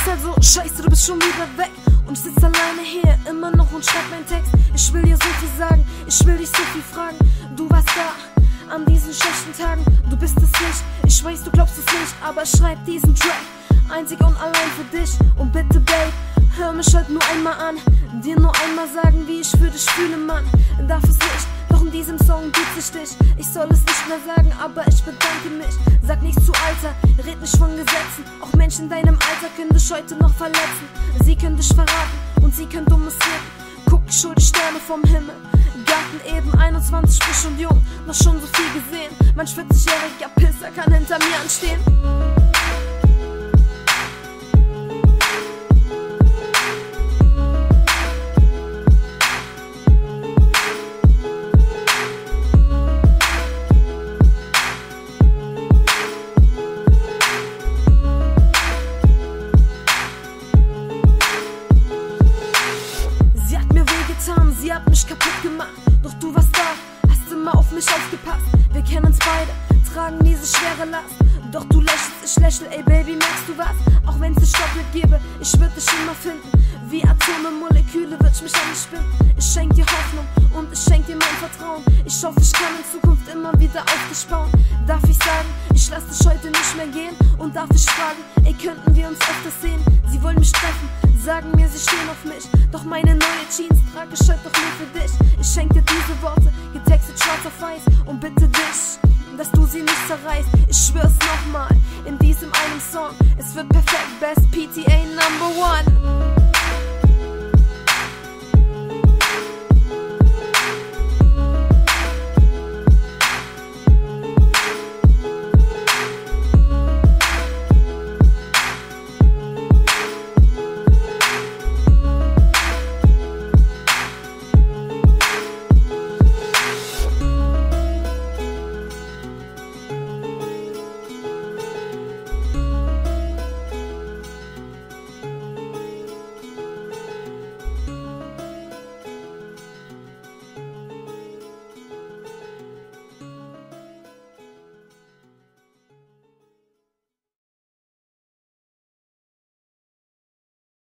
also scheiße, du bist schon wieder weg. Und ich sitz alleine hier, immer noch und schreib meinen Text. Ich will dir so viel sagen, ich will dich so viel fragen. Du warst da an diesen schlechten Tagen, du bist es nicht. Ich weiß, du glaubst es nicht, aber schreib diesen Track einzig und allein für dich. Und bitte, Babe, hör mich halt nur einmal an. Dir nur einmal sagen, wie ich für dich fühle, Mann. Darf es nicht, doch in diesem Song tut sich dich. Ich soll es nicht mehr sagen, aber ich bedanke mich. Sag nicht zu Alter, red nicht von Gesetzen. Auch Menschen in deinem Alter können dich heute noch verletzen. Sie können dich verraten und sie können Dummes reden. Guck, ich hol die Sterne vom Himmel. Garten eben 21, frisch und jung, noch schon so viel gesehen. Mein 40-jähriger Pisser kann hinter mir anstehen. Sie hat mich kaputt gemacht, doch du warst da, hast immer auf mich aufgepasst. Wir kennen uns beide, tragen diese schwere Last. Doch du lächelst, ich lächle, ey Baby, merkst du was? Auch wenn's dich doppelt gäbe, ich würd dich immer finden. Wie Atome, Moleküle, würd ich mich an dich binden. Ich schenk dir Hoffnung und ich schenk dir mein Vertrauen. Ich hoffe, ich kann in Zukunft immer wieder auf dich bauen. Darf ich sagen, ich lass dich heute nicht mehr gehen? Und darf ich fragen, ey, könnten wir uns öfters sehen? Sie wollen mich treffen, sagen mir, sie stehen auf mich. Doch meine neue Jeans trage ich heute doch nur für dich. Ich schenk dir diese Worte, getextet schwarz auf weiß. Und bitte dich, dass du sie nicht zerreißt. Ich schwör's nochmal, in diesem einen Song. Es wird perfekt, Best PTA #1.